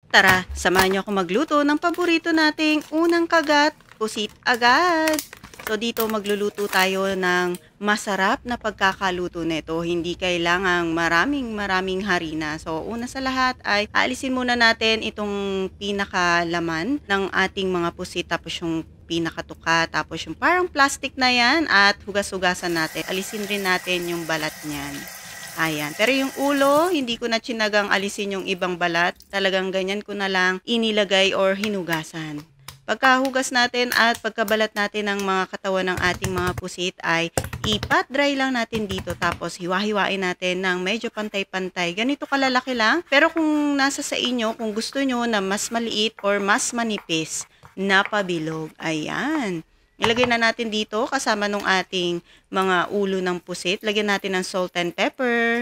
Tara, samahan niyo ako magluto ng paborito nating unang kagat, pusit agad. So dito magluluto tayo ng masarap na pagkakaluto nito. Hindi kailangang maraming harina. So una sa lahat ay aalisin muna natin itong pinakalaman ng ating mga pusit, tapos yung pinakatuka, tapos yung parang plastic na yan, at hugas-hugasan natin. Alisin rin natin yung balat niyan. Ayan. Pero yung ulo, hindi ko na tsinagang alisin yung ibang balat. Talagang ganyan ko na lang inilagay or hinugasan. Pagkahugas natin at pagkabalat natin ng mga katawan ng ating mga pusit ay ipat dry lang natin dito, tapos hiwa-hiwain natin ng medyo pantay-pantay. Ganito kalalaki lang. Pero kung nasa sa inyo, kung gusto nyo na mas maliit or mas manipis na pabilog, ayan. Ilagay na natin dito kasama nung ating mga ulo ng pusit. Lagyan natin ng salt and pepper.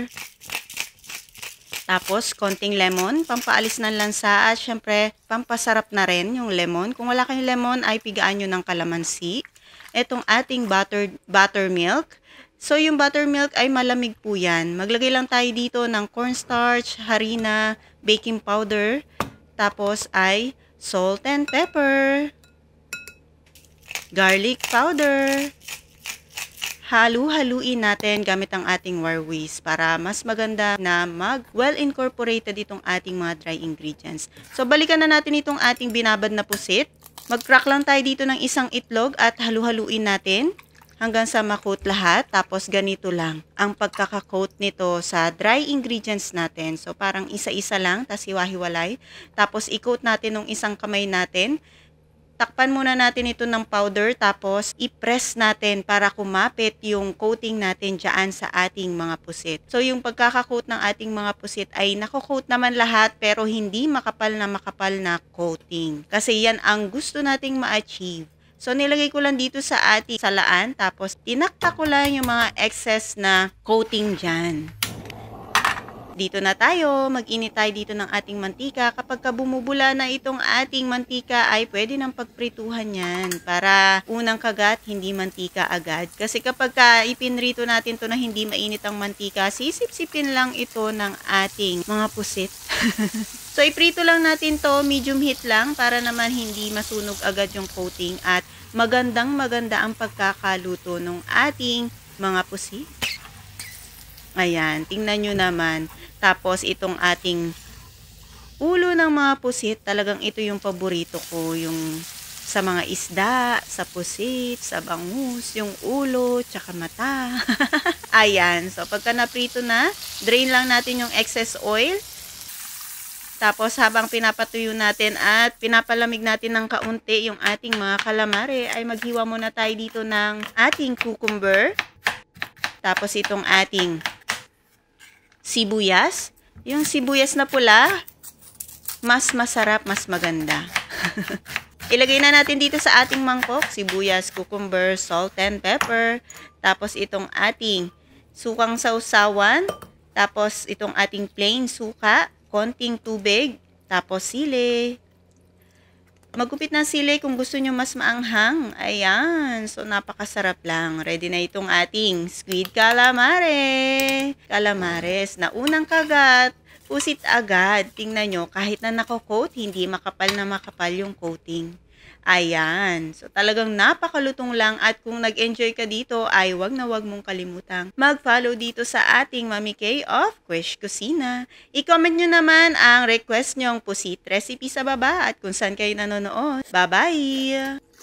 Tapos, konting lemon, pampaalis ng lansa, at syempre, pampasarap na rin yung lemon. Kung wala kayong lemon, ay pigaan nyo ng kalamansi. Etong ating buttermilk. So, yung buttermilk ay malamig po yan. Maglagay lang tayo dito ng cornstarch, harina, baking powder. Tapos ay salt and pepper. Garlic powder. Halu-haluin natin gamit ang ating wire whisk para mas maganda na well-incorporated itong ating mga dry ingredients. So, balikan na natin itong ating binabad na pusit. Mag-crack lang tayo dito ng isang itlog at halu-haluin natin hanggang sa makoat lahat. Tapos, ganito lang ang pagkakakoat nito sa dry ingredients natin. So, parang isa-isa lang, tas hiwa-hiwalay. Tapos, i-coat natin ng isang kamay natin. Takpan muna natin ito ng powder, tapos i-press natin para kumapit yung coating natin dyan sa ating mga pusit. So yung pagkakakoat ng ating mga pusit ay nako-coat naman lahat, pero hindi makapal na coating. Kasi yan ang gusto nating ma-achieve. So nilagay ko lang dito sa ating salaan, tapos tinaktak ko lang yung mga excess na coating dyan. Dito na tayo, mag-init tayo dito ng ating mantika. Kapag bumubula na itong ating mantika, ay pwede nang pagprituhan yan para unang kagat, hindi mantika agad. Kasi kapag ipinrito natin to na hindi mainit ang mantika, sisip-sipin lang ito ng ating mga pusit. So, iprito lang natin to, medium heat lang, para naman hindi masunog agad yung coating at maganda ang pagkakaluto ng ating mga pusit. Ayan, tingnan nyo naman. Tapos, itong ating ulo ng mga pusit, talagang ito yung paborito ko. Yung sa mga isda, sa pusit, sa bangus, yung ulo, tsaka mata. Ayan, so pagka naprito na, drain lang natin yung excess oil. Tapos, habang pinapatuyo natin at pinapalamig natin ng kaunti yung ating mga calamari, ay maghiwa muna tayo dito ng ating cucumber. Tapos, itong ating sibuyas. Yung sibuyas na pula, mas masarap, mas maganda. Ilagay na natin dito sa ating mangkok, sibuyas, cucumber, salt and pepper. Tapos itong ating sukang sausawan. Tapos itong ating plain suka, konting tubig. Tapos sili. Magupit ng sili kung gusto nyo mas maanghang. Ayan. So, napakasarap lang. Ready na itong ating squid calamare. Calamares na unang kagat. Pusit agad. Tingnan nyo, kahit na nako-coat, hindi makapal na makapal yung coating. Ayan. So, talagang napakalutong lang. At kung nag-enjoy ka dito, ay wag na wag mong kalimutang mag-follow dito sa ating Mami K of Quish Kusina. I-comment nyo naman ang request nyong pusit recipe sa baba at kung saan kayo nanonood. Bye-bye!